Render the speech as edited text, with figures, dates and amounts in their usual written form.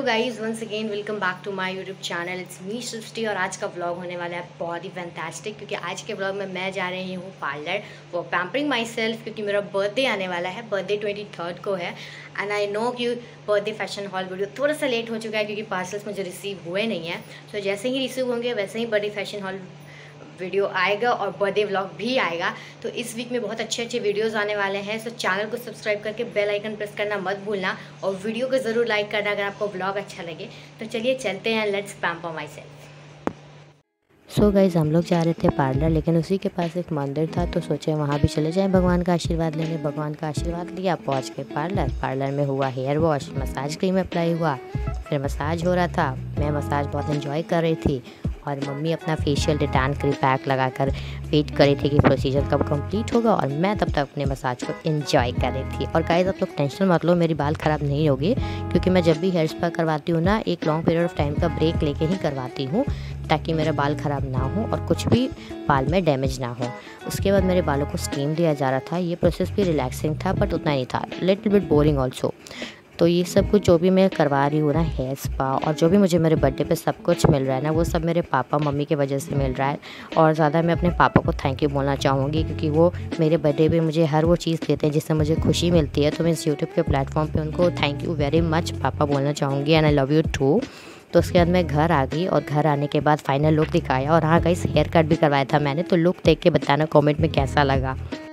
Guys, once again welcome back to my YouTube channel. It's me Srishti और आज का vlog होने वाला है बहुत ही फैंटास्टिक, क्योंकि आज के व्लॉग में मैं जा रही हूँ parlour for pampering myself, क्योंकि मेरा बर्थडे आने वाला है। बर्थडे 23 को है एंड आई नो कि बर्थडे फैशन हॉल वीडियो थोड़ा सा लेट हो चुका है क्योंकि पार्सल्स मुझे रिसीव हुए नहीं है। तो जैसे ही रिसीव होंगे वैसे ही बर्थडे फैशन हॉल वीडियो आएगा और बर्थडे व्लॉग भी आएगा। तो इस वीक में बहुत अच्छे वीडियोस आने वाले हैं। सो चैनल को सब्सक्राइब करके बेल आइकन प्रेस करना मत भूलना और वीडियो को ज़रूर लाइक करना अगर आपको व्लॉग अच्छा लगे। तो चलिए चलते हैं, let's pamper myself. So guys, हम लोग जा रहे थे पार्लर, लेकिन उसी के पास एक मंदिर था तो सोचे वहाँ भी चले जाएं, भगवान का आशीर्वाद लेंगे। भगवान का आशीर्वाद लिया, पहुँच के पार्लर में हुआ hair wash, massage cream apply हुआ, फिर मसाज हो रहा था। मैं मसाज बहुत एंजॉय कर रही थी और मम्मी अपना फेशियल डिटान क्रीम पैक लगाकर वेट कर रही थी कि प्रोसीजर कब कंप्लीट होगा, और मैं तब तक अपने मसाज को एंजॉय कर रही थी। और गाइस, आप लोग टेंशन मत लो, मेरी बाल ख़राब नहीं होगी, क्योंकि मैं जब भी हेयर स्पा करवाती हूँ ना, एक लॉन्ग पीरियड ऑफ टाइम का ब्रेक लेके ही करवाती हूँ, ताकि मेरे बाल ख़राब ना हो और कुछ भी बाल में डैमेज ना हो। उसके बाद मेरे बालों को स्टीम दिया जा रहा था। ये प्रोसेस भी रिलैक्सिंग था बट उतना नहीं था, लिटिल बिट बोरिंग ऑल्सो। तो ये सब कुछ जो भी मैं करवा रही हूँ ना, हेयर स्पा, और जो भी मुझे मेरे बर्थडे पे सब कुछ मिल रहा है ना, वो सब मेरे पापा मम्मी की वजह से मिल रहा है। और ज़्यादा मैं अपने पापा को थैंक यू बोलना चाहूँगी, क्योंकि वो मेरे बर्थडे पे मुझे हर वो चीज़ देते हैं जिससे मुझे खुशी मिलती है। तो मैं इस यूट्यूब के प्लेटफॉर्म पे उनको थैंक यू वेरी मच पापा बोलना चाहूँगी, and I love you too. तो उसके बाद मैं घर आ गई और घर आने के बाद फाइनल लुक दिखाया। और हाँ गाइस, हेयर कट भी करवाया था मैंने, तो लुक देख के बताना कमेंट में कैसा लगा।